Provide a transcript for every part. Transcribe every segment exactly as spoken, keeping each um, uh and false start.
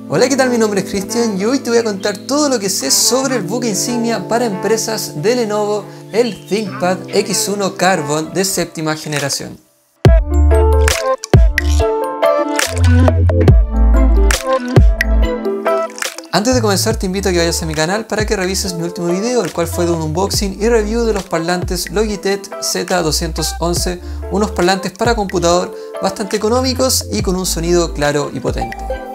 Hola, ¿qué tal? Mi nombre es Cristian y hoy te voy a contar todo lo que sé sobre el buque insignia para empresas de Lenovo, el ThinkPad X uno Carbon de séptima generación. Antes de comenzar te invito a que vayas a mi canal para que revises mi último video, el cual fue de un unboxing y review de los parlantes Logitech Z doscientos once, unos parlantes para computador bastante económicos y con un sonido claro y potente.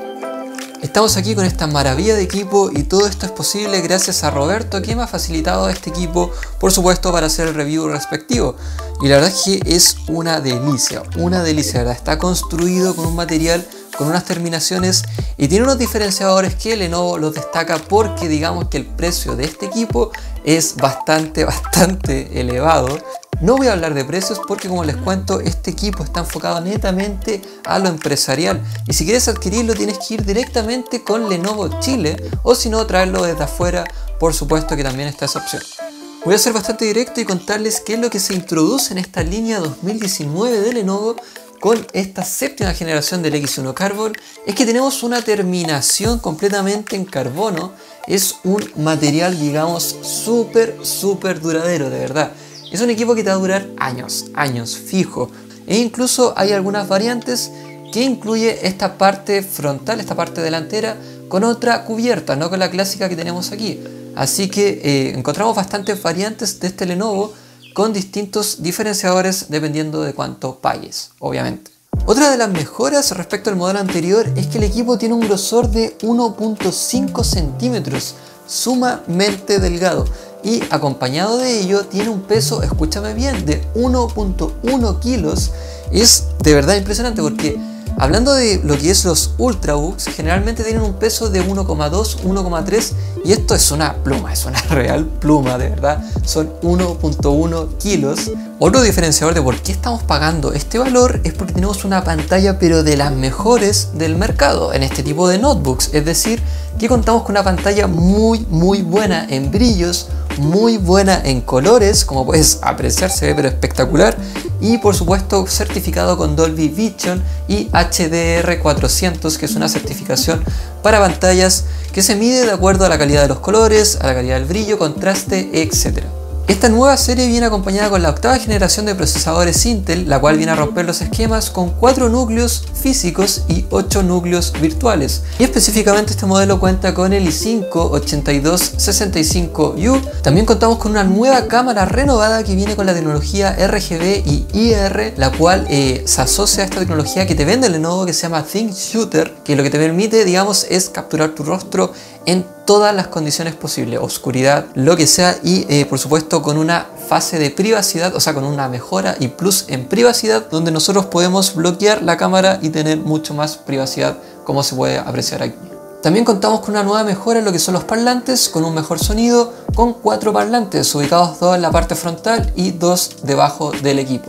Estamos aquí con esta maravilla de equipo y todo esto es posible gracias a Roberto, que me ha facilitado este equipo, por supuesto, para hacer el review respectivo. Y la verdad es que es una delicia, una delicia, ¿verdad? Está construido con un material, con unas terminaciones y tiene unos diferenciadores que Lenovo los destaca porque digamos que el precio de este equipo es bastante, bastante elevado. No voy a hablar de precios porque, como les cuento, este equipo está enfocado netamente a lo empresarial y si quieres adquirirlo tienes que ir directamente con Lenovo Chile o si no traerlo desde afuera, por supuesto que también está esa opción. Voy a ser bastante directo y contarles qué es lo que se introduce en esta línea dos mil diecinueve de Lenovo con esta séptima generación del X uno Carbon. Es que tenemos una terminación completamente en carbono, es un material, digamos, súper, súper duradero, de verdad. Es un equipo que te va a durar años, años, fijo. E incluso hay algunas variantes que incluye esta parte frontal, esta parte delantera, con otra cubierta, no con la clásica que tenemos aquí. Así que eh, encontramos bastantes variantes de este Lenovo con distintos diferenciadores dependiendo de cuánto pagues, obviamente. Otra de las mejoras respecto al modelo anterior es que el equipo tiene un grosor de uno punto cinco centímetros, sumamente delgado. Y acompañado de ello tiene un peso, escúchame bien, de uno punto uno kilos. Es de verdad impresionante porque hablando de lo que es los Ultrabooks, generalmente tienen un peso de uno coma dos, uno coma tres y esto es una pluma, es una real pluma, de verdad. Son uno punto uno kilos. Otro diferenciador de por qué estamos pagando este valor es porque tenemos una pantalla pero de las mejores del mercado en este tipo de notebooks, es decir, que contamos con una pantalla muy muy buena en brillos, muy buena en colores, como puedes apreciar se ve pero espectacular, y por supuesto certificado con Dolby Vision y H D R cuatrocientos, que es una certificación para pantallas que se mide de acuerdo a la calidad de los colores, a la calidad del brillo, contraste, etcétera. Esta nueva serie viene acompañada con la octava generación de procesadores Intel, la cual viene a romper los esquemas con cuatro núcleos físicos y ocho núcleos virtuales. Y específicamente este modelo cuenta con el i cinco ochenta y dos sesenta y cinco U. También contamos con una nueva cámara renovada que viene con la tecnología R G B y I R, la cual eh, se asocia a esta tecnología que te vende Lenovo que se llama ThinkShooter, que lo que te permite, digamos, es capturar tu rostro en todas las condiciones posibles, oscuridad, lo que sea, y eh, por supuesto con una fase de privacidad, o sea, con una mejora y plus en privacidad, donde nosotros podemos bloquear la cámara y tener mucho más privacidad, como se puede apreciar aquí. También contamos con una nueva mejora en lo que son los parlantes, con un mejor sonido, con cuatro parlantes ubicados, dos en la parte frontal y dos debajo del equipo.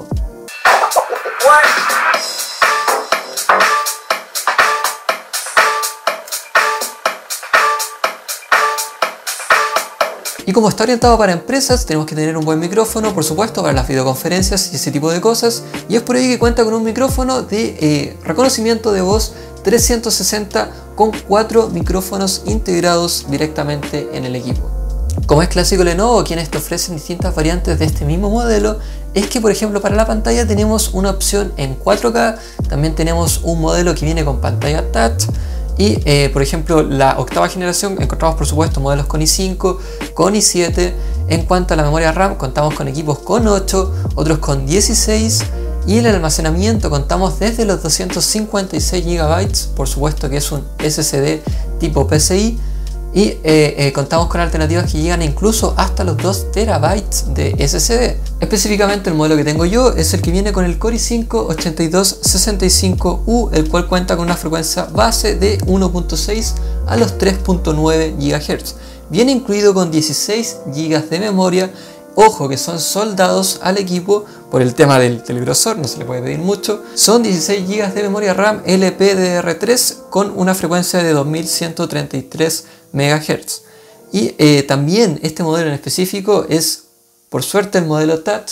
Y como está orientado para empresas, tenemos que tener un buen micrófono, por supuesto, para las videoconferencias y ese tipo de cosas. Y es por ello que cuenta con un micrófono de eh, reconocimiento de voz trescientos sesenta con cuatro micrófonos integrados directamente en el equipo. Como es clásico Lenovo, quienes te ofrecen distintas variantes de este mismo modelo, es que por ejemplo para la pantalla tenemos una opción en cuatro K, también tenemos un modelo que viene con pantalla touch. Y eh, por ejemplo la octava generación encontramos por supuesto modelos con i cinco, con i siete. En cuanto a la memoria RAM contamos con equipos con ocho, otros con dieciséis. Y el almacenamiento contamos desde los doscientos cincuenta y seis gigabytes, por supuesto que es un S S D tipo P C I. Y eh, eh, contamos con alternativas que llegan incluso hasta los dos terabytes de S S D. Específicamente el modelo que tengo yo es el que viene con el Core i cinco ochenta y dos sesenta y cinco U, el cual cuenta con una frecuencia base de uno punto seis a los tres punto nueve gigahertz. Viene incluido con dieciséis gigas de memoria. Ojo que son soldados al equipo por el tema del, del grosor, no se le puede pedir mucho. Son dieciséis gigas de memoria RAM L P D R tres con una frecuencia de dos mil ciento treinta y tres megahertz. Y eh, también este modelo en específico es, por suerte, el modelo Touch,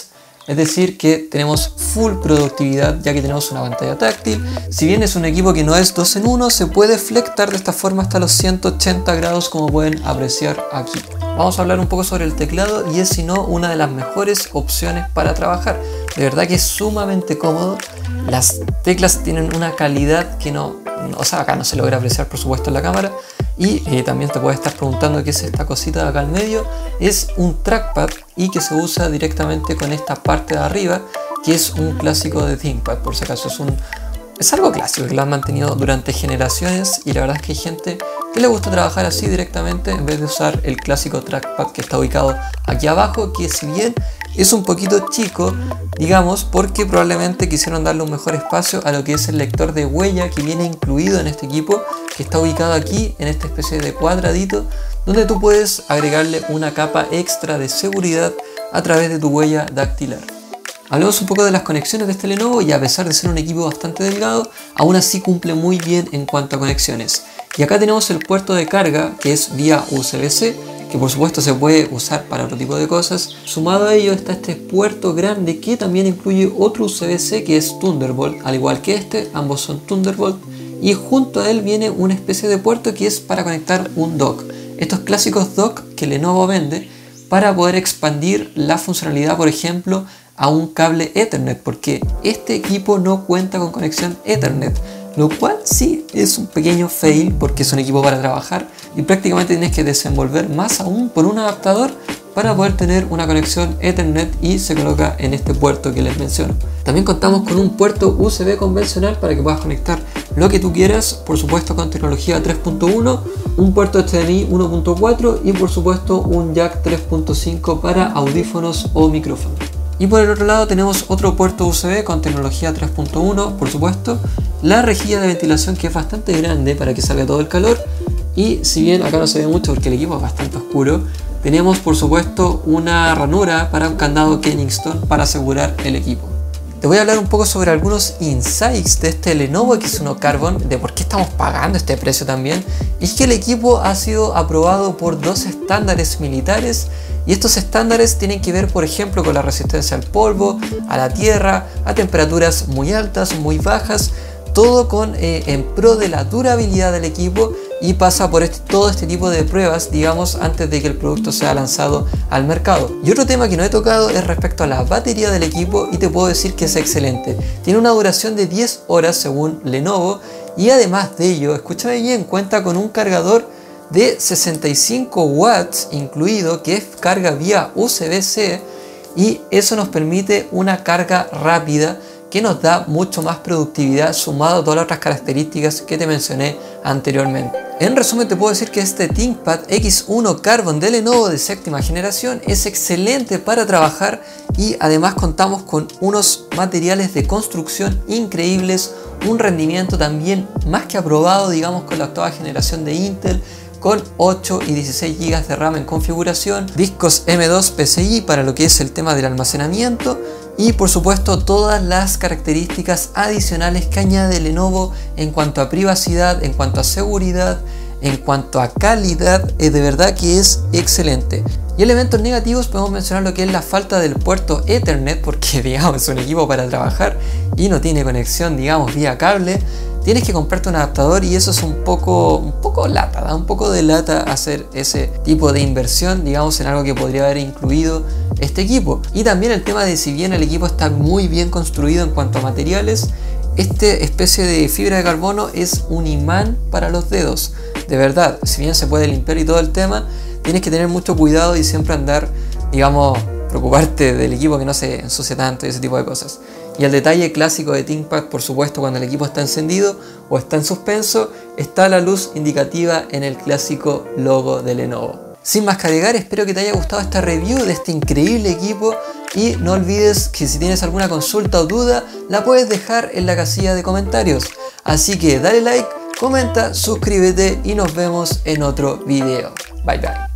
Es decir, que tenemos full productividad ya que tenemos una pantalla táctil. Si bien es un equipo que no es dos en uno, se puede flectar de esta forma hasta los ciento ochenta grados, como pueden apreciar aquí. Vamos a hablar un poco sobre el teclado y es, si no, una de las mejores opciones para trabajar. De verdad que es sumamente cómodo. Las teclas tienen una calidad que no, o sea, acá no se logra apreciar por supuesto en la cámara. Y eh, también te puedes estar preguntando qué es esta cosita de acá al medio. Es un trackpad y que se usa directamente con esta parte de arriba, que es un clásico de ThinkPad, por si acaso. Es, un, es algo clásico que lo han mantenido durante generaciones y la verdad es que hay gente que le gusta trabajar así directamente en vez de usar el clásico trackpad que está ubicado aquí abajo, que si bien es un poquito chico, digamos, porque probablemente quisieron darle un mejor espacio a lo que es el lector de huella que viene incluido en este equipo, que está ubicado aquí en esta especie de cuadradito, donde tú puedes agregarle una capa extra de seguridad a través de tu huella dactilar. Hablemos un poco de las conexiones de este Lenovo y a pesar de ser un equipo bastante delgado, aún así cumple muy bien en cuanto a conexiones. Y acá tenemos el puerto de carga, que es vía U S B C, que por supuesto se puede usar para otro tipo de cosas. Sumado a ello está este puerto grande que también incluye otro U S B C que es Thunderbolt, al igual que este, ambos son Thunderbolt, y junto a él viene una especie de puerto que es para conectar un dock. Estos clásicos dock que Lenovo vende para poder expandir la funcionalidad, por ejemplo, a un cable Ethernet, porque este equipo no cuenta con conexión Ethernet, lo cual sí es un pequeño fail porque es un equipo para trabajar y prácticamente tienes que desenvolver más aún por un adaptador para poder tener una conexión Ethernet y se coloca en este puerto que les menciono. También contamos con un puerto U S B convencional para que puedas conectar lo que tú quieras, por supuesto con tecnología tres punto uno, un puerto H D M I uno punto cuatro y por supuesto un jack tres punto cinco para audífonos o micrófonos. Y por el otro lado tenemos otro puerto U S B con tecnología tres punto uno, por supuesto, la rejilla de ventilación que es bastante grande para que salga todo el calor, y si bien acá no se ve mucho porque el equipo es bastante oscuro, tenemos por supuesto una ranura para un candado Kingston para asegurar el equipo. Te voy a hablar un poco sobre algunos insights de este Lenovo equis uno Carbon, de por qué estamos pagando este precio también. Y es que el equipo ha sido aprobado por dos estándares militares y estos estándares tienen que ver, por ejemplo, con la resistencia al polvo, a la tierra, a temperaturas muy altas, muy bajas, todo con eh, en pro de la durabilidad del equipo, y pasa por este, todo este tipo de pruebas, digamos, antes de que el producto sea lanzado al mercado. Y otro tema que no he tocado es respecto a la batería del equipo, y te puedo decir que es excelente. Tiene una duración de diez horas según Lenovo, y además de ello, escúchame bien, cuenta con un cargador de sesenta y cinco watts incluido, que es carga vía U S B C, y eso nos permite una carga rápida que nos da mucho más productividad sumado a todas las otras características que te mencioné anteriormente. En resumen te puedo decir que este ThinkPad equis uno Carbon de Lenovo de séptima generación es excelente para trabajar y además contamos con unos materiales de construcción increíbles, un rendimiento también más que aprobado, digamos, con la octava generación de Intel, con ocho y dieciséis gigas de RAM en configuración, discos eme dos P C I para lo que es el tema del almacenamiento y por supuesto todas las características adicionales que añade Lenovo en cuanto a privacidad, en cuanto a seguridad, en cuanto a calidad. Es de verdad que es excelente. Y elementos negativos podemos mencionar lo que es la falta del puerto Ethernet, porque digamos es un equipo para trabajar y no tiene conexión, digamos, vía cable. Tienes que comprarte un adaptador y eso es un poco, un poco lata, da un poco de lata hacer ese tipo de inversión, digamos, en algo que podría haber incluido este equipo. Y también el tema de, si bien el equipo está muy bien construido en cuanto a materiales, esta especie de fibra de carbono es un imán para los dedos. De verdad, si bien se puede limpiar y todo el tema, tienes que tener mucho cuidado y siempre andar, digamos, preocuparte del equipo que no se ensucie tanto y ese tipo de cosas. Y el detalle clásico de ThinkPad, por supuesto, cuando el equipo está encendido o está en suspenso, está la luz indicativa en el clásico logo de Lenovo. Sin más que agregar, espero que te haya gustado esta review de este increíble equipo y no olvides que si tienes alguna consulta o duda, la puedes dejar en la casilla de comentarios. Así que dale like, comenta, suscríbete y nos vemos en otro video. Bye bye.